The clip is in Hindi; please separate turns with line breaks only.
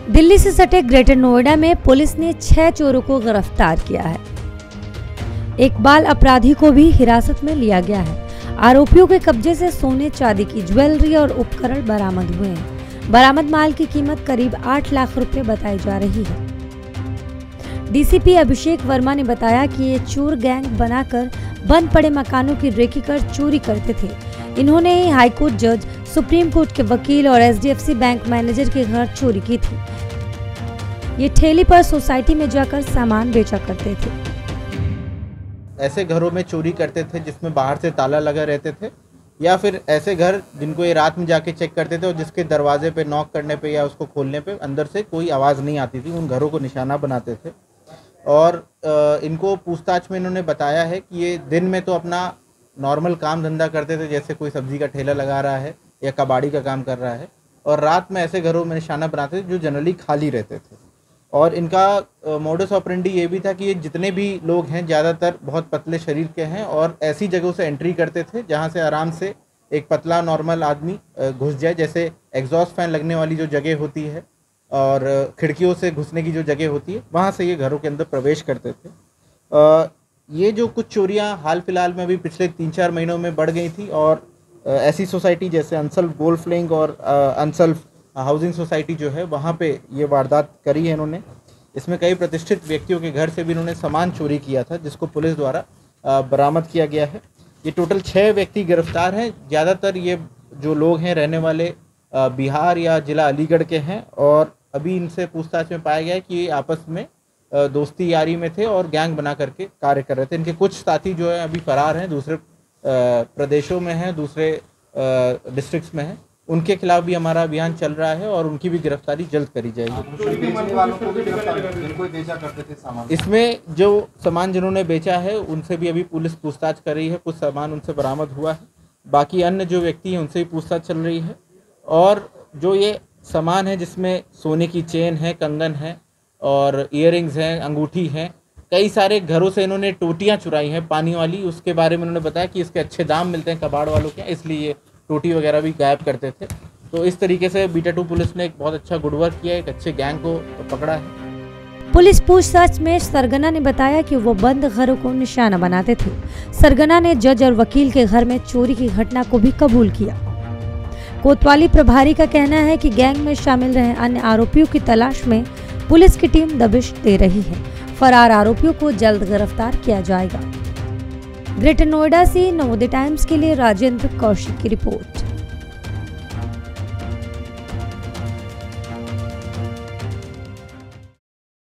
दिल्ली से सटे ग्रेटर नोएडा में पुलिस ने 6 चोरों को गिरफ्तार किया है। एक बाल अपराधी को भी हिरासत में लिया गया है। आरोपियों के कब्जे से सोने चांदी की ज्वेलरी और उपकरण बरामद हुए हैं। बरामद माल की कीमत करीब 8 लाख रुपए बताई जा रही है। डीसीपी अभिषेक वर्मा ने बताया कि ये चोर गैंग बनाकर बंद पड़े मकानों की रेकी कर चोरी करते थे। इन्होंने ही हाईकोर्ट जज, सुप्रीम कोर्ट के वकील और एचडीएफसी बैंक मैनेजर के घर चोरी की थी। ये ठेली पर सोसाइटी में जाकर सामान बेचा करते थे।
ऐसे घरों में चोरी करते थे जिसमें बाहर से ताला लगा रहते थे, या फिर ऐसे घर जिनको ये रात में जाके चेक करते थे और जिसके दरवाजे पे नॉक करने पे या उसको खोलने पे अंदर से कोई आवाज़ नहीं आती थी, उन घरों को निशाना बनाते थे। और इनको पूछताछ में इन्होंने बताया है कि ये दिन में तो अपना नॉर्मल काम धंधा करते थे, जैसे कोई सब्जी का ठेला लगा रहा है या कबाड़ी का काम कर रहा है, और रात में ऐसे घरों में निशाना बनाते थे जो जनरली खाली रहते थे। और इनका मोडस ऑपरेंडी ये भी था कि ये जितने भी लोग हैं ज़्यादातर बहुत पतले शरीर के हैं और ऐसी जगहों से एंट्री करते थे जहाँ से आराम से एक पतला नॉर्मल आदमी घुस जाए, जैसे एग्जॉस्ट फैन लगने वाली जो जगह होती है और खिड़कियों से घुसने की जो जगह होती है, वहाँ से ये घरों के अंदर प्रवेश करते थे। ये जो कुछ चोरियाँ हाल फिलहाल में अभी पिछले 3-4 महीनों में बढ़ गई थी, और ऐसी सोसाइटी जैसे अनसल्फ गोल्ड फ्लिंग और अनसल्फ हाउसिंग सोसाइटी जो है, वहाँ पे ये वारदात करी है इन्होंने। इसमें कई प्रतिष्ठित व्यक्तियों के घर से भी इन्होंने सामान चोरी किया था, जिसको पुलिस द्वारा बरामद किया गया है। ये टोटल 6 व्यक्ति गिरफ्तार हैं। ज़्यादातर ये जो लोग हैं रहने वाले बिहार या जिला अलीगढ़ के हैं, और अभी इनसे पूछताछ में पाया गया है कि ये आपस में दोस्ती यारी में थे और गैंग बना करके कार्य कर रहे थे। इनके कुछ साथी जो है अभी फरार हैं, दूसरे प्रदेशों में हैं, दूसरे डिस्ट्रिक्ट्स में हैं। उनके खिलाफ भी हमारा अभियान चल रहा है और उनकी भी गिरफ्तारी जल्द करी जाएगी। इसमें जो सामान जिन्होंने बेचा है उनसे भी अभी पुलिस पूछताछ कर रही है। कुछ सामान उनसे बरामद हुआ है, बाकी अन्य जो व्यक्ति हैं उनसे भी पूछताछ चल रही है। और जो ये सामान है जिसमें सोने की चेन है, कंगन है और ईयरिंग्स हैं, अंगूठी हैं, कई सारे घरों से इन्होंने टोटियाँ चुराई हैं पानी वाली। उसके बारे में उन्होंने बताया कि इसके अच्छे दाम मिलते हैं कबाड़ वालों के, इसलिए ये टोटी वगैरह भी गायब करते थे। तो इस तरीके से बीटा 2 पुलिस ने एक बहुत अच्छा गुड वर्क किया, एक अच्छे गैंग को पकड़ा है।
पुलिस पूछताछ में सरगना ने बताया कि वो बंद घरों को निशाना बनाते थे। सरगना ने जज और वकील के घर में चोरी की घटना को भी कबूल किया। कोतवाली प्रभारी का कहना है कि गैंग में शामिल रहे अन्य आरोपियों की तलाश में पुलिस की टीम दबिश दे रही है। फरार आरोपियों को जल्द गिरफ्तार किया जाएगा। ग्रेटर नोएडा से नवोदय टाइम्स के लिए राजेंद्र कौशिक की रिपोर्ट।